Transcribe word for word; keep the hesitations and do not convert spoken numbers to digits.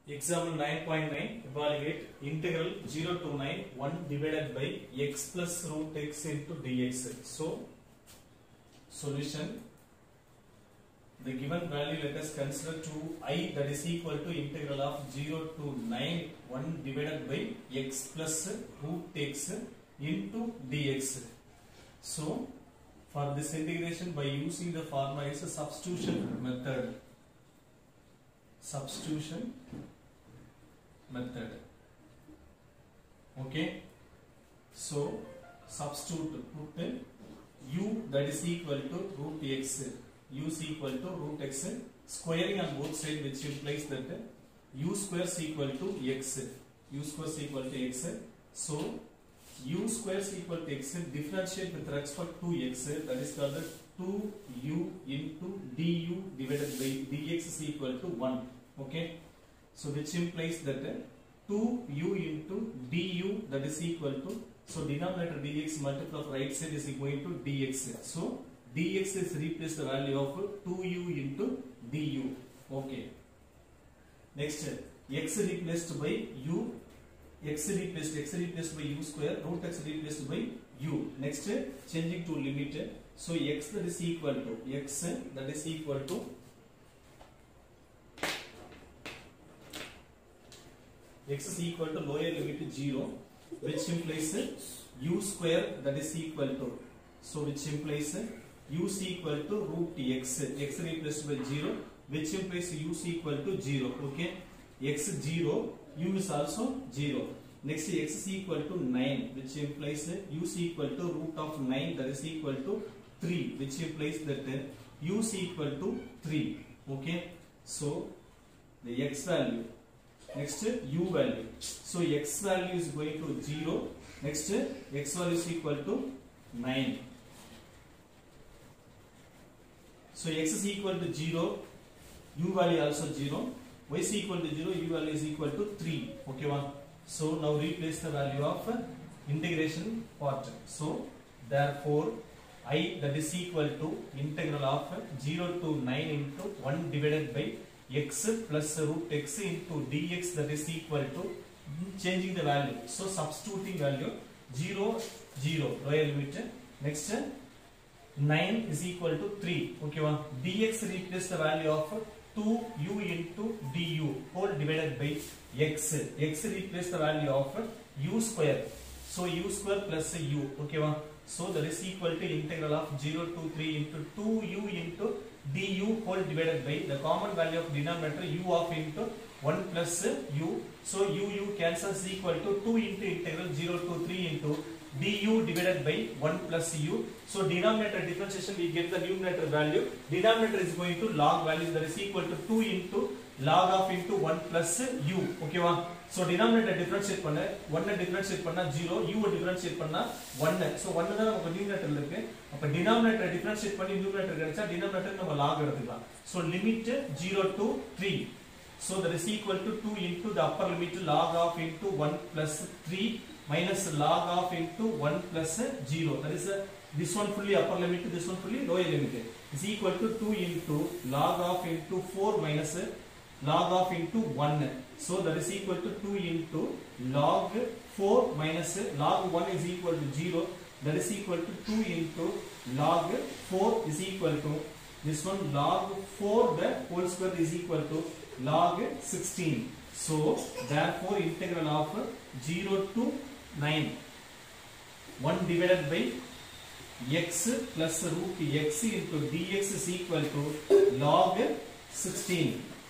Example nine point nine, evaluate integral zero to nine one divided by x plus root x into dx. So, solution, the given value let us consider to I, that is equal to integral of zero to nine one divided by x plus root x into dx. So, for this integration, by using the formula is a substitution method. Substitution method. Okay. So, substitute, put u, that is equal to root x. U is equal to root x. Squaring on both sides, which implies that u square is equal to x. U square is equal to x. So, u square is equal to x. Differentiate with respect to x. That is called two u into du divided by dx is equal to one. Okay. So, which implies that two u into du, that is equal to, so denominator dx multiple of right side is going to dx. So, dx is replaced the value of two u into du. Okay. Next, x replaced by u, x replaced, x replaced by u square, root x replaced by u. Next, changing to limit. So, x that is equal to, x that is equal to, x is equal to lower limit zero, which implies u square that is equal to, so which implies u is equal to root x, x replaced by zero, which implies u is equal to zero. Okay, x zero, u is also zero. Next, x is equal to nine, which implies u is equal to root of nine, that is equal to three, which implies that u is equal to three. Okay, so the x value. Next, u value. So, x value is going to zero. Next, x value is equal to nine. So, x is equal to zero. U value also zero. Y is equal to zero. U value is equal to three. Okay, one. So, now replace the value of integration part. So, therefore, I, that is equal to integral of zero to nine into one divided by x plus root x into dx, that is equal to, changing the value. So, substituting value zero, zero, lower limit. Next, nine is equal to three. Okay, one. Dx replace the value of two u into du whole divided by x. X replace the value of u square. So, u square plus u. Okay, one. So, that is equal to integral of zero to three into two u into du whole divided by the common value of denominator u of into one plus u. So, u u cancels, equal to two into integral zero to three into du divided by one plus u. So, denominator differentiation, we get the numerator value. Denominator is going to log value, that is equal to two into log of into one plus u. Okay, one. So, denominator differentiate panna, one differentiate panna zero, u differentiate panna one. So, one is the numerator irukku. Appo denominator differentiate panni numerator kedacha, denominator nama log eduthukalam. So, limit zero to three. So, that is equal to two into the upper limit log of into one plus three minus log of into one plus zero. That is a, this one fully upper limit, this one fully lower limit is equal to two into log of into four minus log of into one. So, that is equal to two into log four minus log one is equal to zero. That is equal to two into log four is equal to this one log four the whole square is equal to log sixteen. So, therefore, integral of zero to nine one divided by x plus root x into dx is equal to log sixteen.